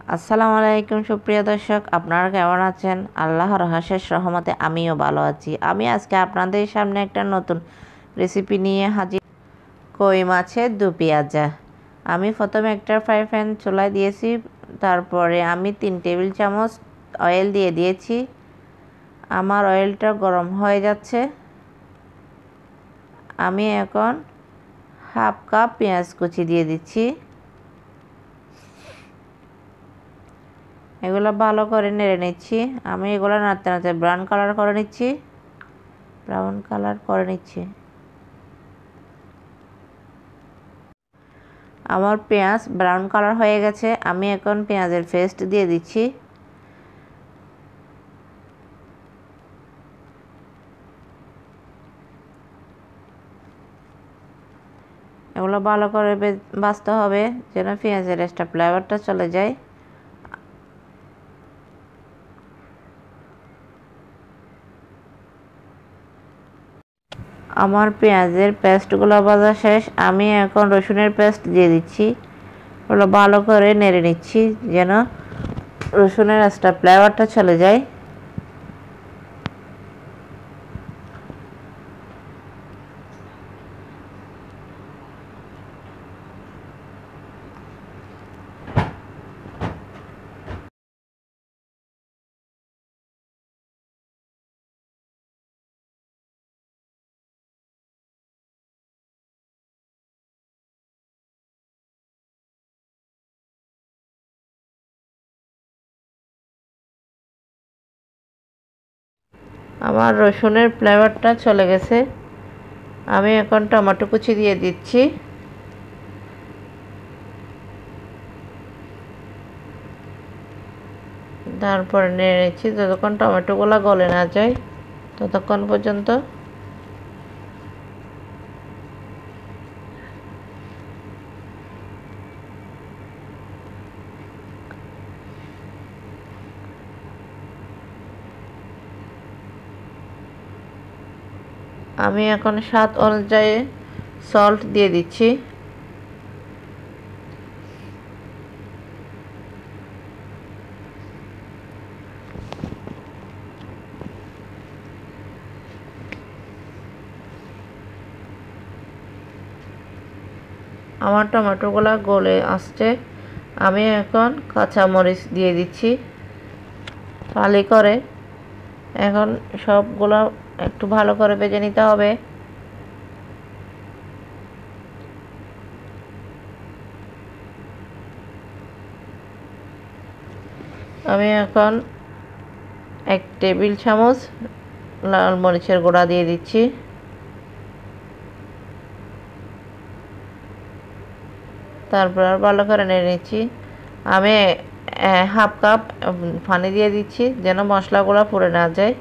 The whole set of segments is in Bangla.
আসসালামু আলাইকুম সুপ্রিয় দর্শক, আপনারা কেমন আছেন? আল্লাহর অশেষ রহমতে আমিও ভালো আছি। আমি আজকে আপনাদের সামনে একটা নতুন রেসিপি নিয়ে হাজির। কই মাছের দু পেঁয়াজা। আমি প্রথমে একটা ফ্রাই প্যান চুলায় দিয়েছি, তারপরে আমি 3 টেবিল চামচ অয়েল দিয়ে দিয়েছি। আমার অয়েলটা গরম হয়ে যাচ্ছে। আমি এখন হাফ কাপ পেঁয়াজ কুচি দিয়ে দিচ্ছি। এগুলো ভালো করে নেড়ে নিচ্ছি। আমি এগুলো নাড়তে নাড়তে ব্রাউন কালার করে নিচ্ছি। আমার পেঁয়াজ ব্রাউন কালার হয়ে গেছে। আমি এখন পেঁয়াজের পেস্ট দিয়ে দিচ্ছি। এগুলো ভালো করে ভাজতে হবে যেন পেঁয়াজের এক্সট্রা ফ্লেভারটা চলে যায়। আমার পেঁয়াজের পেস্টগুলো ভাজা শেষ। আমি এখন রসুনের পেস্ট দিয়ে দিচ্ছি। ওগুলো ভালো করে নেড়ে নিচ্ছি যেন রসুনের এক্সট্রা ফ্লেভারটা চলে যায়। আমার রসুনের ফ্লেভারটা চলে গেছে। আমি এখন টমেটো কুচি দিয়ে দিচ্ছি। তারপরে নেড়ে নিচ্ছি যতক্ষণ টমেটোগুলো গলে না যায় ততক্ষণ পর্যন্ত। আমি এখন স্বাদ অনুযায়ী সল্ট দিয়ে দিচ্ছি। আমার টমেটোগুলো গলে আসছে। আমি এখন কাঁচা মরিচ দিয়ে দিচ্ছি ফালি করে। এখন সবগুলো একটু ভালো করে ভেজে নিতে হবে। আমি এখন 1 টেবিল চামচ লাল মরিচের গুঁড়া দিয়ে দিচ্ছি। তারপর আর ভালো করে নেড়ে নিচ্ছি। আমি হাফ কাপ পানি দিয়ে দিচ্ছি যেন মশলাগুলো পুড়ে না যায়।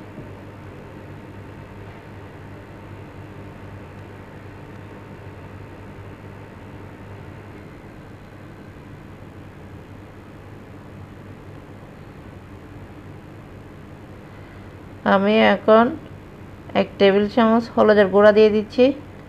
আমি এখন 1 টেবিল চামচ হলুদের গুঁড়া দিয়ে দিচ্ছি।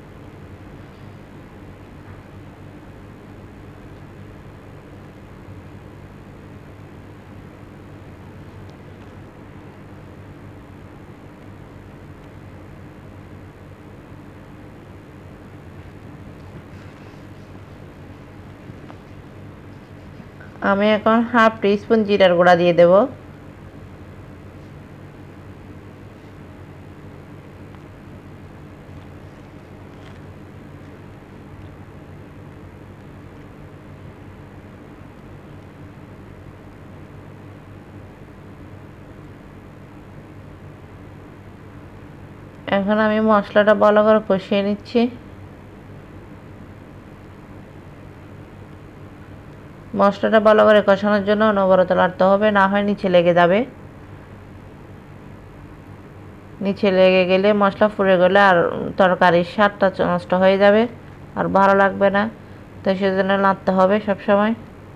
আমি এখন হাফ টিস্পুন জিরার গুঁড়া দিয়ে দেব। এখন আমি মশলাটা ভালো করে কষিয়ে নিচ্ছি। মশলাটা ভালো করে কষানোর জন্য অনবরত নাড়তে হবে, না হয় নিচে লেগে যাবে। নিচে লেগে গেলে মশলা পুড়ে গেলে আর তরকারির স্বাদটা নষ্ট হয়ে যাবে, আর ভালো লাগবে না। তো সেজন্য নাড়তে হবে সব সময়।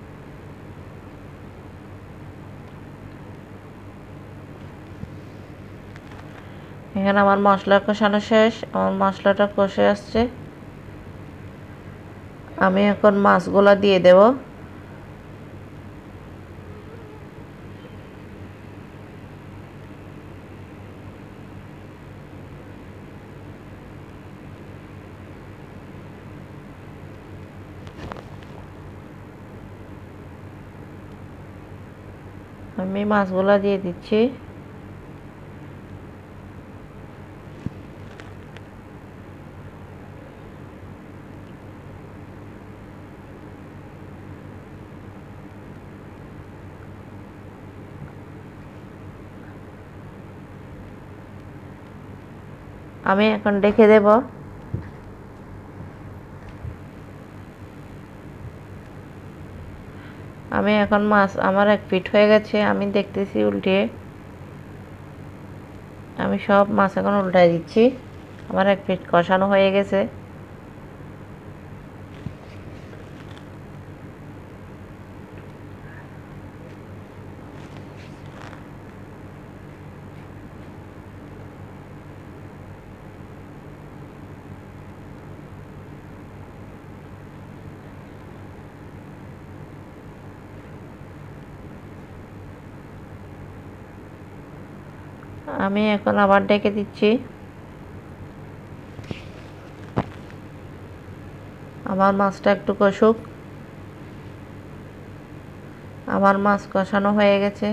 এখানে আমার মশলা কষানো শেষ। আমার মশলাটা কষে আসছে। আমি এখন মাছগুলা দিয়ে দেব। আমি মাছগুলা দিয়ে দিচ্ছি। আমি এখন ঢেকে দেব। আমি এখন মাছ আমার 1 পিঠ হয়ে গেছে, আমি দেখতেছি উল্টিয়ে। আমি সব মাছ এখন উল্টাই দিচ্ছি। আমার 1 পিঠ কষানো হয়ে গেছে। আমি এখন আবার ঢেকে দিচ্ছি। আমার মাছটা একটু কষুক। আমার মাছ কষানো হয়ে গেছে।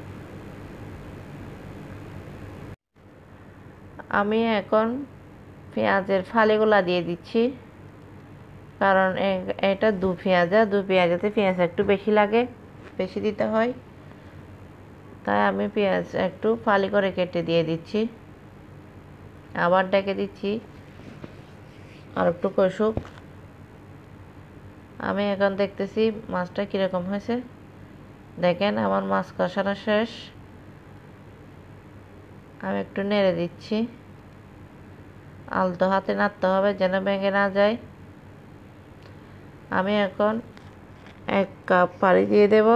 আমি এখন পেঁয়াজের ফালিগুলা দিয়ে দিচ্ছি, কারণ এটা দু পেঁয়াজাতে পেঁয়াজ একটু বেশি লাগে, বেশি দিতে হয়, তাই আমি পেঁয়াজ একটু ফালি করে কেটে দিয়ে দিচ্ছি। আবার ডেকে দিচ্ছি আর একটু কষুক। আমি এখন দেখতেছি মাছটা কীরকম হয়েছে। দেখেন আমার মাছ কষানো শেষ। আমি একটু নেড়ে দিচ্ছি। আলতো হাতে নাড়তে হবে যেন ভেঙে না যায়। আমি এখন 1 কাপ পানি দিয়ে দেব।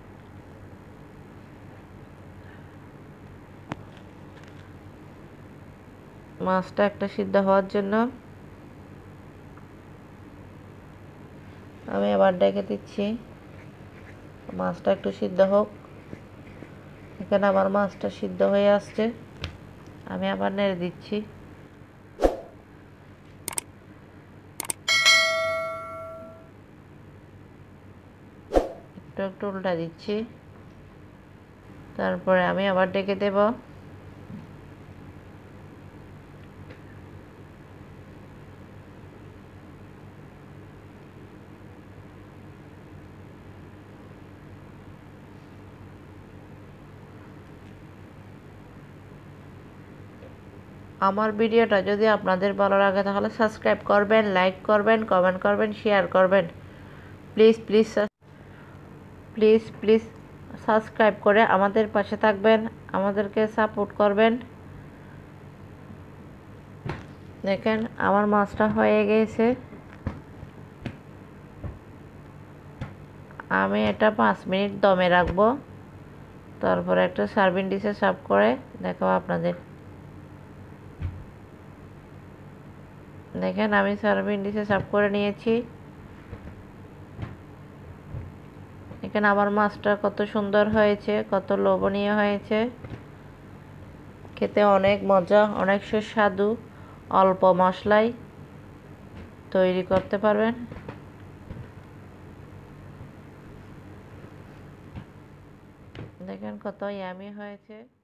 মাছটা একটা সিদ্ধ হওয়ার জন্য। আমি আবার ডেকে দিচ্ছি, মাছটা একটু সিদ্ধ হোক। এখানে আমার মাছটা সিদ্ধ হয়ে আসছে। আমি আবার নেড়ে দিচ্ছি। একটু একটু উল্টা দিচ্ছি। তারপরে আমি আবার ডেকে দেব। আমার ভিডিওটা যদি আপনাদের ভালো লাগে তাহলে সাবস্ক্রাইব করবেন, লাইক করবেন, কমেন্ট করবেন, শেয়ার করবেন। Please please please please subscribe করে আমাদের পাশে থাকবেন, আমাদেরকে সাপোর্ট করবেন। দেখেন আমার মাছটা হয়ে গেছে। আমি এটা 5 মিনিট দমে রাখবো, তারপরে একটা সার্ভিং ডিশে সার্ভ করে দেখাবো আপনাদের। দেখেন আমি সার্ভিং ডিশে সার্ভ করে নিয়েছি। এখানে আমার মাছটা কত সুন্দর হয়েছে, কত লোভনীয় হয়েছে। খেতে অনেক মজা, অনেক সুস্বাদু। অল্প মশলায় তৈরি করতে পারবেন। দেখেন কত ইয়ামি হয়েছে।